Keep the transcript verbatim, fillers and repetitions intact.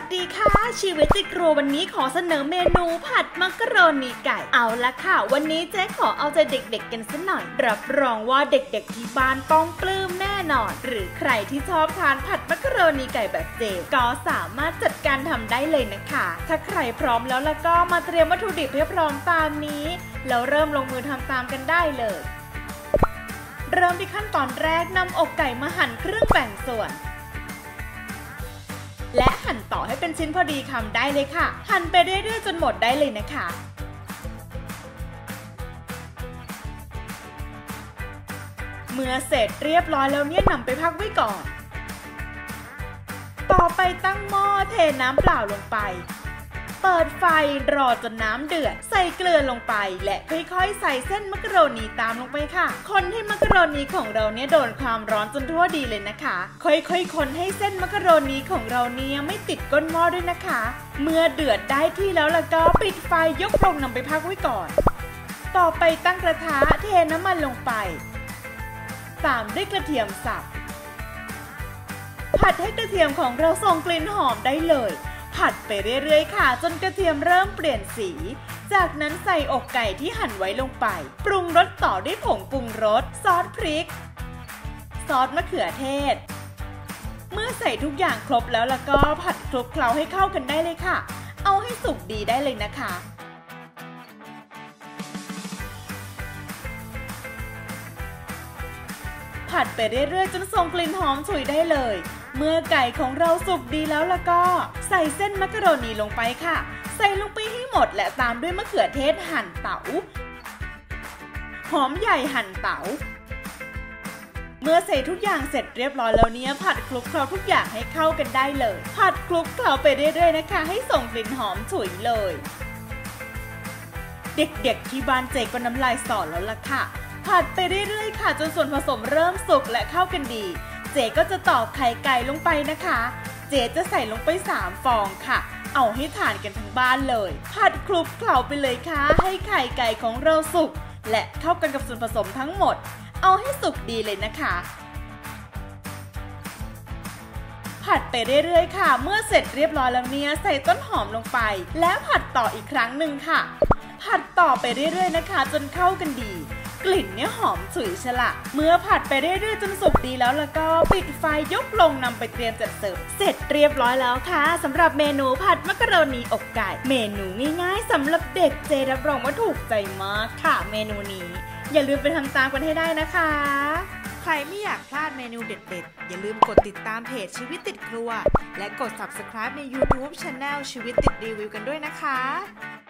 ดีค่ะชีวิตติดครัววันนี้ขอเสนอเมนูผัดมักกะโรนีไก่เอาละค่ะวันนี้เจ๊ขอเอาใจเด็กๆกันสักหน่อยรับรองว่าเด็กๆที่บ้านต้องปลื้มแน่นอนหรือใครที่ชอบทานผัดมักกะโรนีไก่แบบเจ๊ก็สามารถจัดการทำได้เลยนะคะถ้าใครพร้อมแล้วแล้วก็มาเตรียมวัตถุดิบให้พร้อมตามนี้แล้วเริ่มลงมือทำตามกันได้เลยเริ่มที่ขั้นตอนแรกนำอกไก่มาหั่นครึ่งแบ่งส่วนและหั่นต่อให้เป็นชิ้นพอดีคำได้เลยค่ะหั่นไปเรื่อยๆจนหมดได้เลยนะคะเมื่อเสร็จเรียบร้อยแล้วเนี่ยนำไปพักไว้ก่อนต่อไปตั้งหม้อเทน้ำเปล่าลงไปเปิดไฟรอจนน้ำเดือดใส่เกลือลงไปและค่อยๆใส่เส้นมักกะโรนีตามลงไปค่ะคนให้มักกะโรนีของเราเนี่ยโดนความร้อนจนทั่วดีเลยนะคะค่อยๆคนให้เส้นมักกะโรนีของเราเนี่ยไม่ติดก้นหม้อด้วยนะคะเมื่อเดือดได้ที่แล้วล่ะก็ปิดไฟยกลงนำไปพักไว้ก่อนต่อไปตั้งกระทะเทน้ำมันลงไปตามด้วยกระเทียมสับผัดให้กระเทียมของเราส่งกลิ่นหอมได้เลยผัดไปเรื่อยๆค่ะจนกระเทียมเริ่มเปลี่ยนสีจากนั้นใส่อกไก่ที่หั่นไว้ลงไปปรุงรสต่อด้วยผงปรุงรสซอสพริกซอสมะเขือเทศเมื่อใส่ทุกอย่างครบแล้วแล้วก็ผัดคลุกเคล้าให้เข้ากันได้เลยค่ะเอาให้สุกดีได้เลยนะคะผัดไปเรื่อยๆจนส่งกลิ่นหอมฉุยได้เลยเมื่อไก่ของเราสุกดีแล้วแล้วก็ใส่เส้นมักกะโรนีลงไปค่ะใส่ลงไปให้หมดและตามด้วยมะเขือเทศหั่นเต๋าหอมใหญ่หั่นเต๋าเมื่อใส่ทุกอย่างเสร็จเรียบร้อยแล้วเนี่ยผัดคลุกเคล้าทุกอย่างให้เข้ากันได้เลยผัดคลุกเคล้าไปเรื่อยๆนะคะให้ส่งกลิ่นหอมฉุยเลยเด็กๆที่บ้านเจก็น้ำลายสอแล้วล่ะค่ะผัดไปเรื่อยๆค่ะจนส่วนผสมเริ่มสุกและเข้ากันดีเจก็จะตอกไข่ไก่ลงไปนะคะเจจะใส่ลงไปสามฟองค่ะเอาให้ทานกันทั้งบ้านเลยผัดคลุกเคล้าไปเลยค่ะให้ไข่ไก่ของเราสุกและเข้ากันกับส่วนผสมทั้งหมดเอาให้สุกดีเลยนะคะผัดไปเรื่อยๆค่ะเมื่อเสร็จเรียบร้อยแล้วเนี่ยใส่ต้นหอมลงไปแล้วผัดต่ออีกครั้งหนึ่งค่ะผัดต่อไปเรื่อยๆนะคะจนเข้ากันดีกลิ่นเนี่ยหอมฉุยฉละเมื่อผัดไปเรื่อยๆจนสุกดีแล้วแล้วก็ปิดไฟยกลงนำไปเตรียมจัดเสิร์ฟเสร็จเรียบร้อยแล้วค่ะสำหรับเมนูผัดมักกะโรนีอกไก่เมนูง่ายๆสำหรับเด็กเจรับรองว่าถูกใจมากค่ะเมนูนี้อย่าลืมไปทำตามกันให้ได้นะคะใครไม่อยากพลาดเมนูเด็ดๆอย่าลืมกดติดตามเพจชีวิตติดครัวและกด ซับสไครบ์ ใน ยูทูบ ชาแนล ชีวิตติดรีวิวกันด้วยนะคะ